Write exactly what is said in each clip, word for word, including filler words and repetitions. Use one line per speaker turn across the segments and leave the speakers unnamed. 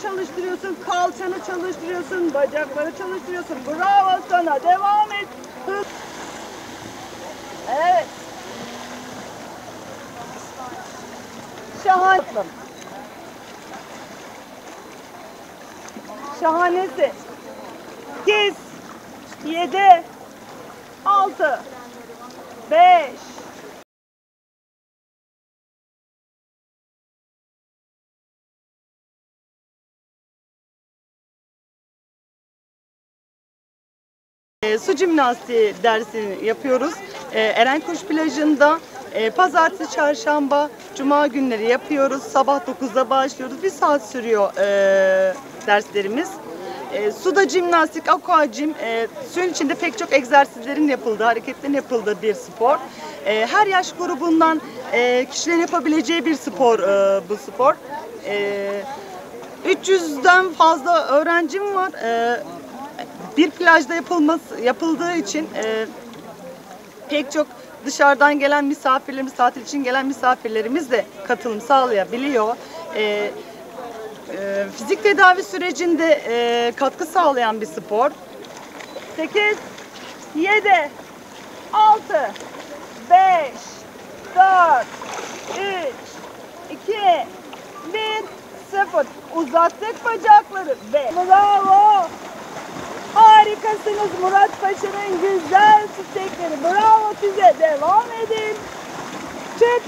çalıştırıyorsun, kalçanı çalıştırıyorsun, bacakları çalıştırıyorsun. Bravo sana, devam et. Hız. Evet. Şahane. Şahanesi. sekiz, yedi, altı, beş, E, su jimnastiği dersini yapıyoruz. E, Erenkuş plajında e, pazartesi, çarşamba, cuma günleri yapıyoruz. Sabah dokuzda başlıyoruz. Bir saat sürüyor e, derslerimiz. E, suda jimnastik, aqua jim, e, suyun içinde pek çok egzersizlerin yapıldığı, hareketlerin yapıldığı bir spor. E, her yaş grubundan e, kişilerin yapabileceği bir spor e, bu spor. E, üç yüzden fazla öğrencim var. E, Bir plajda yapılması yapıldığı için e, pek çok dışarıdan gelen misafirlerimiz, tatil için gelen misafirlerimiz de katılım sağlayabiliyor. E, e, fizik tedavi sürecinde e, katkı sağlayan bir spor. sekiz, yedi, altı, beş, dört, üç, iki, bir, sıfır. Uzattık bacakları ve bravo. Harikasınız Murat Paşa'nın güzel stekleri. Bravo size. Devam edin. Çık.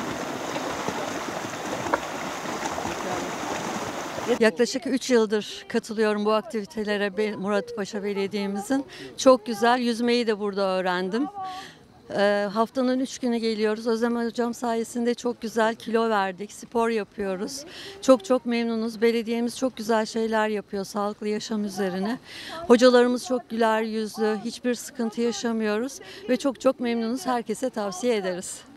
Yaklaşık üç yıldır katılıyorum bu aktivitelere Muratpaşa Belediye'mizin. Çok güzel. Yüzmeyi de burada öğrendim. Ee, haftanın üç günü geliyoruz. Özlem Hocam sayesinde çok güzel kilo verdik. Spor yapıyoruz. Çok çok memnunuz. Belediyemiz çok güzel şeyler yapıyor sağlıklı yaşam üzerine. Hocalarımız çok güler yüzlü. Hiçbir sıkıntı yaşamıyoruz. Ve çok çok memnunuz. Herkese tavsiye ederiz.